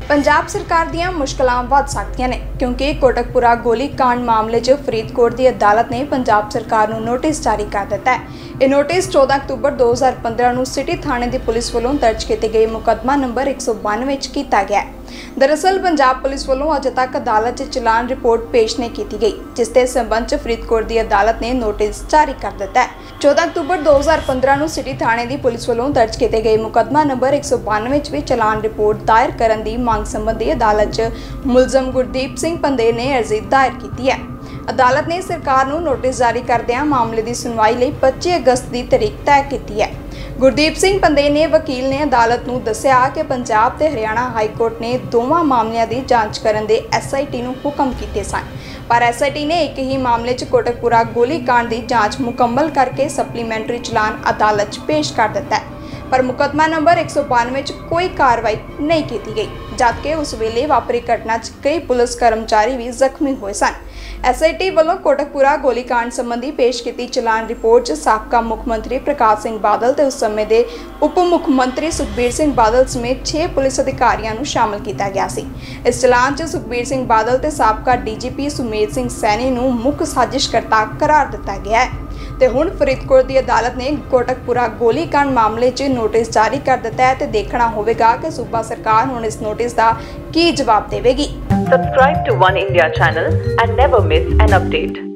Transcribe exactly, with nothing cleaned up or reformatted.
पंजाब सरकार दीयां मुश्किलां वध सकदियां ने क्योंकि कोटकपुरा गोली कांड मामले च फरीदकोट की अदालत ने पंजाब सरकार नूं नोटिस जारी कर दिता है। यह नोटिस चौदह अक्तूबर दो हज़ार पंद्रह नूं सिटी थाणे की पुलिस वालों दर्ज किए गए मुकदमा नंबर एक सौ बानवे च किया गया है। दरअसल पंजाब पुलिस वालों अजे तक अदालत च चलान रिपोर्ट पेश नहीं की गई, जिसके संबंध च फरीदकोट की अदालत ने नोटिस जारी कर दिता है। चौदह अक्तूबर दो हज़ार पंद्रह नूं सिटी थाणे की पुलिस वालों दर्ज किए गए मुकदमा नंबर एक सौ बानवे च भी चलान रिपोर्ट दायर करने की मांग संबंधी अदालत च मुलजम गुरदीप सिंह पंदे ने अर्जी दायर की है। अदालत ने सरकार नूं नोटिस जारी करदिआं मामले की सुनवाई लई पच्ची अगस्त की तारीख तय की है। गुरदीप सिंह पंदे ने वकील ने अदालत नूं दस्सिया कि पंजाब ते हरियाणा हाई कोर्ट ने दोवां मामलों की जांच करने दे एस आई टी नूं हुक्म कीते सन, पर एस आई टी ने एक ही मामले च कोटकपुरा गोली कांड की जांच मुकम्मल करके सप्लीमेंटरी चलान अदालत च पेश कर दिता है। पर मुकदमा नंबर एक सौ बानवे च कोई कार्रवाई नहीं की गई, जबकि उस वेले वापरी घटना च कई पुलिस कर्मचारी भी जख्मी हुए सन। एस आई टी वालों कोटकपुरा गोलीकांड संबंधी पेश की चलान रिपोर्ट च साबका मुख्यमंत्री प्रकाश सिंह बादल ते उस समय के उप मुख्यमंत्री सुखबीर सिंह बादल समेत छे पुलिस अधिकारियों को शामिल किया गया सी। इस चलान च सुखबीर सिंह बादल ते साबका D G P Sumedh Singh Saini नूं मुख साजिशकर्ता करार दिता गया है। ते हुण फरीदकोट की अदालत ने कोटकपुरा गोलीकांड मामले च नोटिस जारी कर दिता है ते देखना होवेगा कि सूबा सरकार हुण इस नोटिस का की जवाब देवेगी। Subscribe to One India channel and never miss an update.